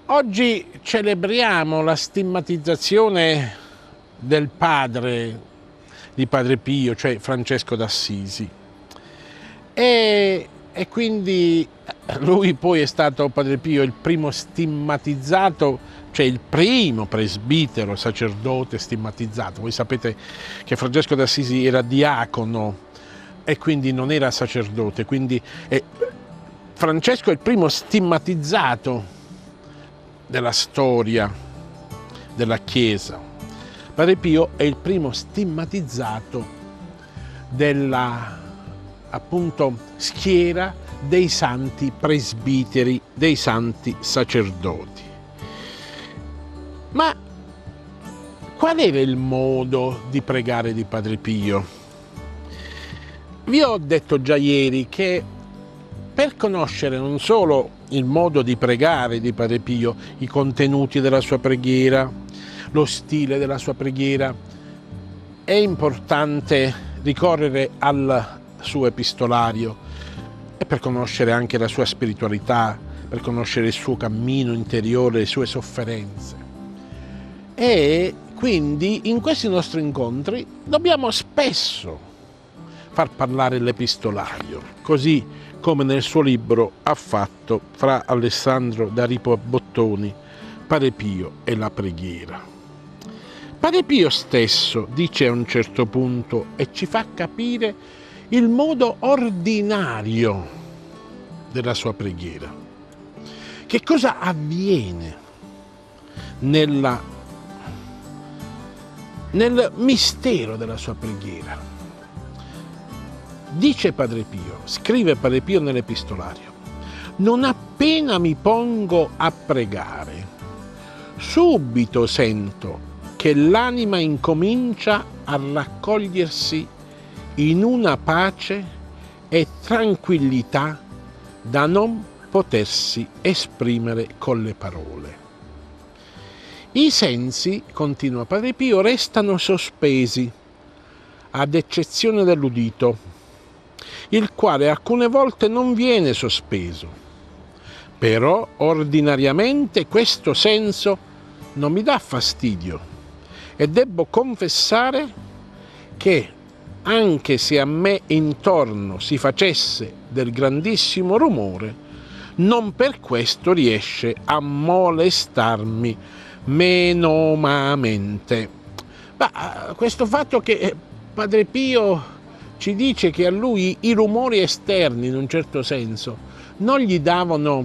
Oggi celebriamo la stigmatizzazione del padre di Padre Pio, cioè Francesco d'Assisi. E quindi lui poi è stato, Padre Pio, il primo stigmatizzato, cioè il primo presbitero, sacerdote stigmatizzato. Voi sapete che Francesco d'Assisi era diacono e quindi non era sacerdote, quindi Francesco è il primo stigmatizzato della storia della Chiesa. Padre Pio è il primo stigmatizzato della, appunto, schiera dei santi presbiteri, dei santi sacerdoti. Ma qual era il modo di pregare di Padre Pio? Vi ho detto già ieri che per conoscere non solo il modo di pregare di Padre Pio, i contenuti della sua preghiera, lo stile della sua preghiera, è importante ricorrere al suo epistolario e per conoscere anche la sua spiritualità, per conoscere il suo cammino interiore, le sue sofferenze. E quindi in questi nostri incontri dobbiamo spesso far parlare l'epistolario, così come nel suo libro ha fatto fra Alessandro D'Aripo Bottoni, Padre Pio e la preghiera. Padre Pio stesso dice a un certo punto e ci fa capire il modo ordinario della sua preghiera. Che cosa avviene nel mistero della sua preghiera? Dice Padre Pio, scrive Padre Pio nell'epistolario: non appena mi pongo a pregare, subito sento che l'anima incomincia a raccogliersi in una pace e tranquillità da non potersi esprimere con le parole. I sensi, continua Padre Pio, restano sospesi, ad eccezione dell'udito, il quale alcune volte non viene sospeso. Però ordinariamente questo senso non mi dà fastidio e debbo confessare che, anche se a me intorno si facesse del grandissimo rumore, non per questo riesce a molestarmi menomamente. Ma questo fatto che Padre Pio ci dice che a lui i rumori esterni, in un certo senso, non gli davano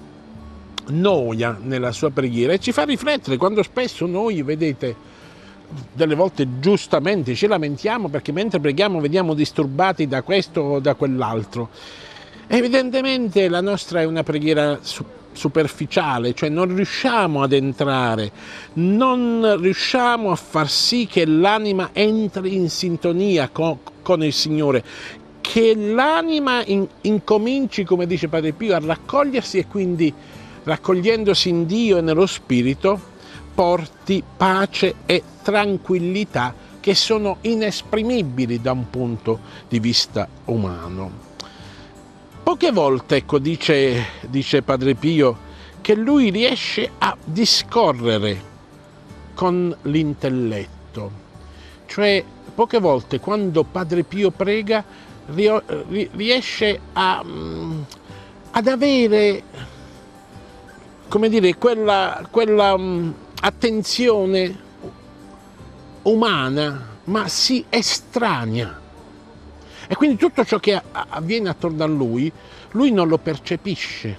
noia nella sua preghiera, e ci fa riflettere quando spesso noi, vedete, delle volte giustamente ci lamentiamo perché mentre preghiamo veniamo disturbati da questo o da quell'altro. Evidentemente la nostra è una preghiera superficiale, cioè non riusciamo ad entrare, non riusciamo a far sì che l'anima entri in sintonia con il Signore, che l'anima incominci, come dice Padre Pio, a raccogliersi e quindi, raccogliendosi in Dio e nello Spirito, porti pace e tranquillità che sono inesprimibili da un punto di vista umano. Poche volte, ecco, dice Padre Pio, che lui riesce a discorrere con l'intelletto. Cioè, poche volte quando Padre Pio prega riesce ad avere, come dire, quella attenzione umana, ma si estranea. E quindi tutto ciò che avviene attorno a lui non lo percepisce.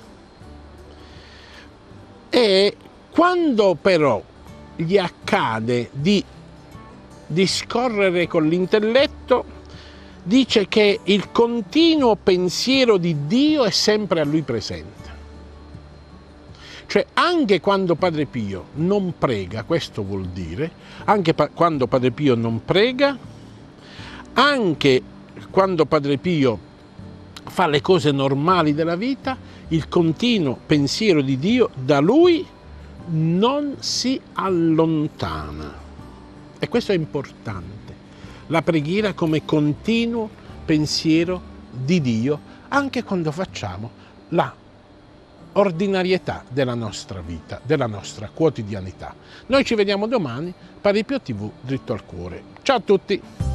E quando però gli accade di discorrere con l'intelletto, dice che il continuo pensiero di Dio è sempre a lui presente. Cioè, anche quando Padre Pio non prega, questo vuol dire, anche quando Padre Pio non prega, anche quando Padre Pio fa le cose normali della vita, il continuo pensiero di Dio da lui non si allontana. E questo è importante. La preghiera come continuo pensiero di Dio, anche quando facciamo la ordinarietà della nostra vita, della nostra quotidianità. Noi ci vediamo domani, Padre Pio TV, dritto al cuore. Ciao a tutti!